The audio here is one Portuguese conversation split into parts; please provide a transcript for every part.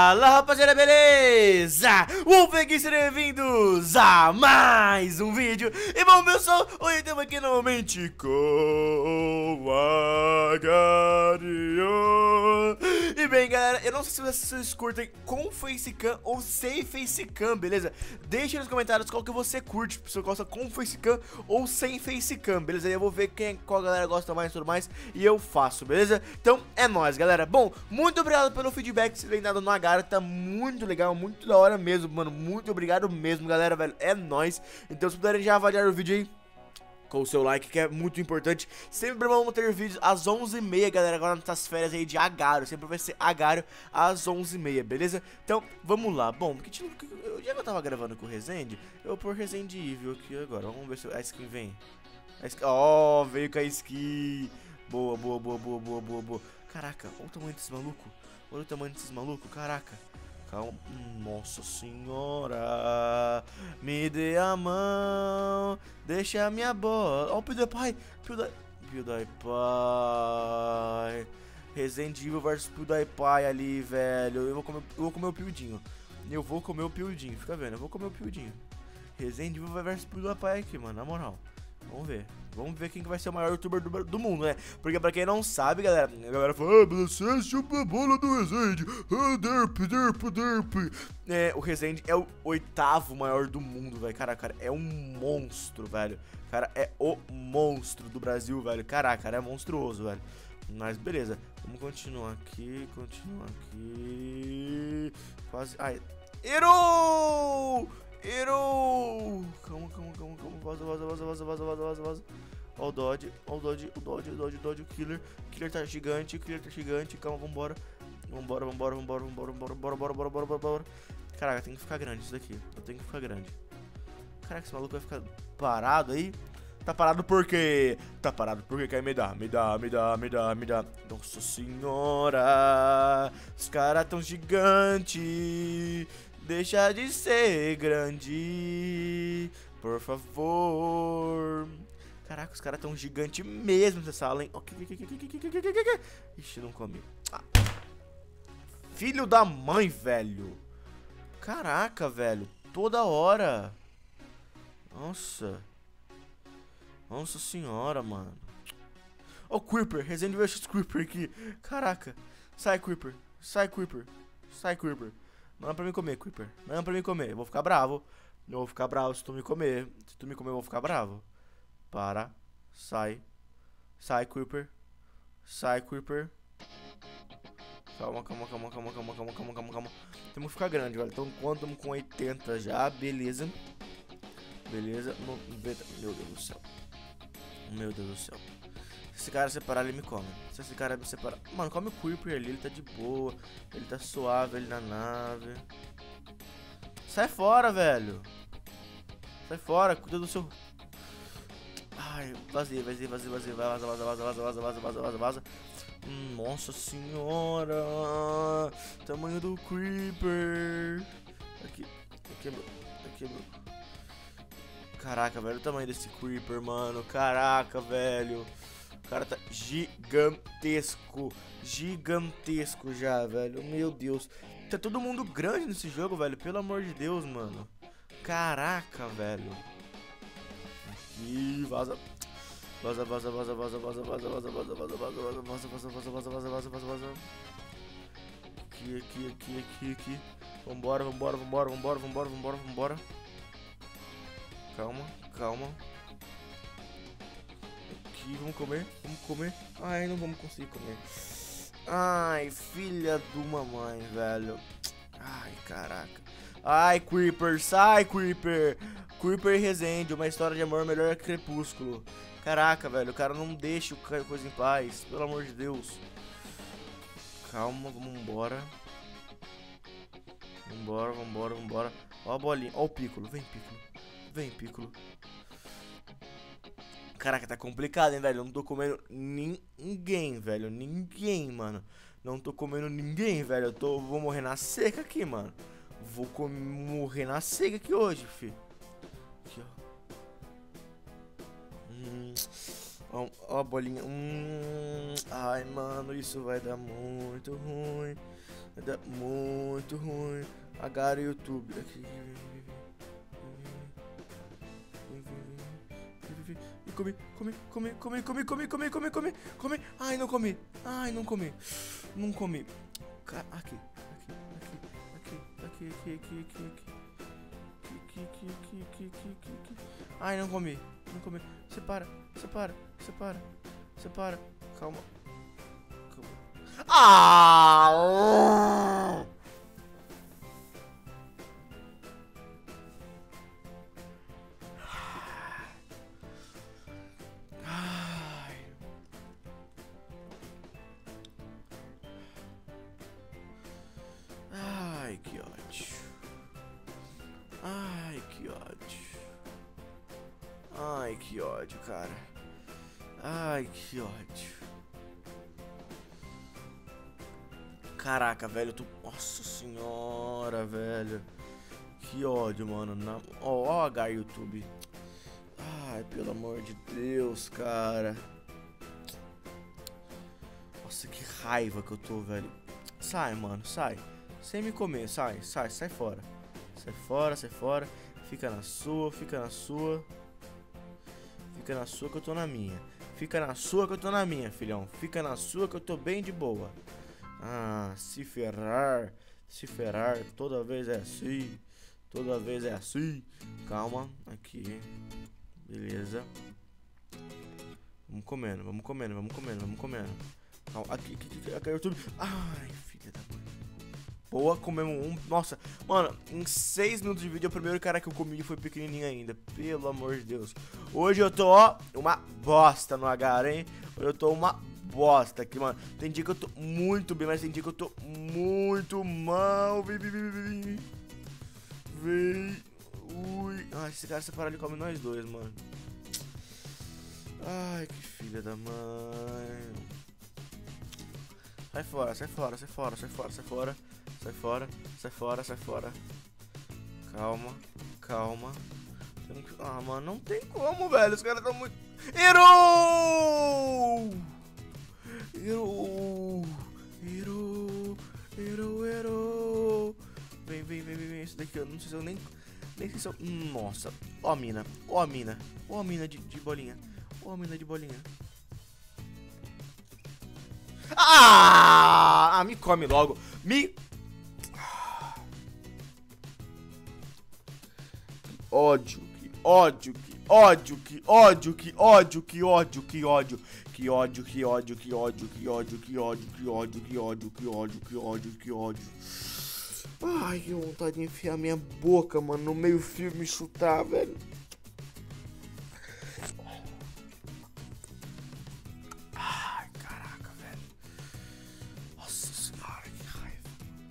Fala rapaziada, beleza? Sejam bem-vindos a mais um vídeo. E bom pessoal, hoje estamos aqui novamente com a Gario. E bem galera, eu não sei se vocês curtem com facecam ou sem facecam, beleza? Deixa nos comentários qual que você curte, se você gosta com facecam ou sem facecam, beleza? Aí eu vou ver qual galera gosta mais e tudo mais, e eu faço, beleza? Então é nóis galera. Bom, muito obrigado pelo feedback que você vem dado no Agara, tá muito legal, muito da hora mesmo, mano. Muito obrigado mesmo, galera, velho. É nóis. Então, se puderem já avaliar o vídeo aí com o seu like, que é muito importante. Sempre vamos ter vídeos às 11h30, galera, agora nessas férias aí de Agaro. Sempre vai ser Agaro às 11h30, beleza? Então, vamos lá. Bom, já que eu tava gravando com o Resende, eu vou pôr Resende Evil aqui agora. Vamos ver se a skin vem. Ó, veio com a skin. Boa, boa, boa, boa, boa, boa, boa. Caraca, olha o tamanho desse maluco. Olha o tamanho desses malucos, caraca. Calma. Nossa senhora, me dê a mão, deixa a minha bola. Ó o PewDiePie, PewDiePie. Resident Evil vs PewDiePie ali, velho. Eu vou comer o Pewdinho. Eu vou comer o Pewdinho, fica vendo, eu vou comer o Pewdinho. Resident Evil vs PewDiePie aqui, mano, na moral. Vamos ver. Vamos ver quem que vai ser o maior youtuber do mundo, né? Porque pra quem não sabe, galera, a galera fala, você chupa a bola do Resende. O Resende é o 8º maior do mundo, velho. Caraca, é um monstro, velho. Cara, é o monstro do Brasil, velho. Caraca, cara, é monstruoso, velho. Mas beleza, vamos continuar aqui. Quase. Ai. Errou! Errou! Calma. Vaza. Ó o Dodge, o Killer. O Killer tá gigante, calma, vambora. Bora. Caraca, tem que ficar grande isso daqui. Eu tenho que ficar grande. Caraca, esse maluco vai ficar parado aí? Tá parado por quê? Quer me dá. Nossa senhora, os caras tão gigante. Deixa de ser grande, por favor. Caraca, os caras tão gigante mesmo nessa sala, hein? Ixi, não comi. Filho da mãe, velho. Caraca, velho. Toda hora. Nossa senhora, mano. Ó o Creeper. Resident Evil vs Creeper aqui. Caraca. Sai, Creeper. Não é pra me comer, Creeper. Eu vou ficar bravo. Se tu me comer. Eu vou ficar bravo. Para. Sai, Creeper. Calma. Temos que ficar grande, velho. Então, enquanto estamos com 80 já, beleza. Meu Deus do céu. Se esse cara separar, ele me come. Se esse cara me separar... Mano, come o Creeper ali, ele tá de boa. Ele tá suave ali na nave. Sai fora, velho. Sai fora, cuida do seu... Ai, vazia. Vaza. Nossa senhora. Tamanho do Creeper. Aqui, quebrou. Caraca, velho, o tamanho desse Creeper, mano. Caraca, velho. O cara tá gigantesco já, velho. Meu Deus. Tá todo mundo grande nesse jogo, velho. Pelo amor de Deus, mano. Caraca, velho. Aqui, vaza. Vaza. Aqui. Vambora. Calma. Aqui, vamos comer. Ai, não vamos conseguir comer. Ai, filha do mamãe, velho. Ai, caraca. Ai, Creeper, sai, Creeper. Creeper e Resende, uma história de amor melhor que Crepúsculo. Caraca, velho, o cara não deixa o coisa em paz, pelo amor de Deus. Calma, vamos embora. Vambora. Ó a bolinha, ó o Piccolo, vem, Piccolo. Caraca, tá complicado, hein, velho. Eu não tô comendo ninguém, velho. Mano. Não tô comendo ninguém, velho. Vou morrer na seca aqui, mano. Morrer na seca aqui hoje, fi. Aqui, ó. Ó a bolinha. Ai, mano, isso vai dar muito ruim. vida muito ruim. Agar YouTube. Aqui. E come. Ai, não comi. Não comi. Aqui. Ai, não comi. Separa. Calma. Ah! Ai, que ódio. Ai, que ódio, cara. Ai, que ódio. Caraca, velho, eu tô... Nossa senhora, velho. Que ódio, mano. Ó, H YouTube. Ai, pelo amor de Deus, cara. Nossa, que raiva que eu tô, velho. Sai, mano, sai. Sem me comer, sai fora. Sai fora. Fica na sua que eu tô na minha. Fica na sua que eu tô na minha, filhão. Fica na sua que eu tô bem de boa. Ah, se ferrar. Toda vez é assim. Calma, aqui. Beleza. Vamos comendo. Calma, aqui, YouTube. Ai, filha da mãe. Boa, comemos um. Nossa, mano, em 6 minutos de vídeo, o primeiro cara que eu comi foi pequenininho ainda. Pelo amor de Deus. Hoje eu tô, ó, uma bosta no H, hein? Hoje eu tô uma bosta aqui, mano. Tem dia que eu tô muito bem, mas tem dia que eu tô muito mal. Vem. Ui. Ai, esse cara separado, ele come nós dois, mano. Ai, que filha da mãe. Sai fora. Calma. Ah, mano, não tem como, velho. Os caras tão muito... Errou! Vem. Esse daqui eu não sei se eu nem sei se eu... Nossa. Ó a mina de bolinha. Me come logo. Ódio. Ai, que vontade de enfiar minha boca, mano, no meio fio e me chutar, velho. Ai, caraca, velho. Nossa senhora, que raiva.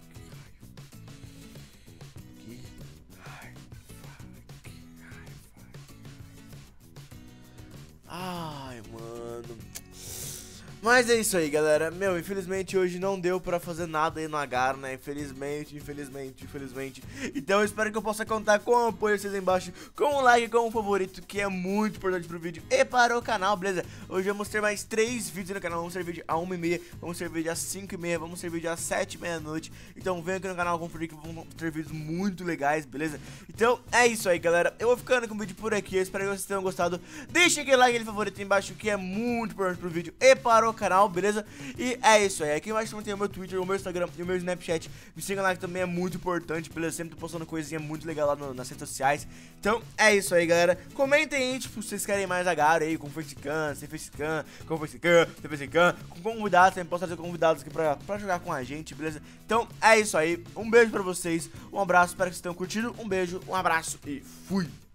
Ai, mano. Mas é isso aí, galera. Meu, infelizmente hoje não deu pra fazer nada aí no Agar, né? Infelizmente. Então eu espero que eu possa contar com o apoio de vocês aí embaixo, com um like, com um favorito, que é muito importante pro vídeo e para o canal, beleza? Hoje vamos ter mais 3 vídeos no canal. Vamos ter vídeo às 1h30, vamos ter vídeo às 5h30, vamos ter vídeo às 7h30 da noite. Então vem aqui no canal conferir que vão ter vídeos muito legais, beleza? Então é isso aí, galera. Eu vou ficando com o vídeo por aqui. Eu espero que vocês tenham gostado. Deixem aquele like, aquele favorito aí embaixo, que é muito importante pro vídeo e para o canal, beleza? E é isso aí. Aqui embaixo também tem o meu Twitter, o meu Instagram e o meu Snapchat. Me sigam lá que também é muito importante, beleza? Sempre tô postando coisinha muito legal lá nas redes sociais. Então é isso aí, galera. Comentem aí, tipo, se vocês querem mais Agar aí, com facecam, sem facecam, com facecam, sem facecam, com convidados. Também posso trazer convidados aqui pra jogar com a gente, beleza? Então é isso aí. Um beijo pra vocês, um abraço, espero que vocês tenham curtido. Um beijo, um abraço e fui!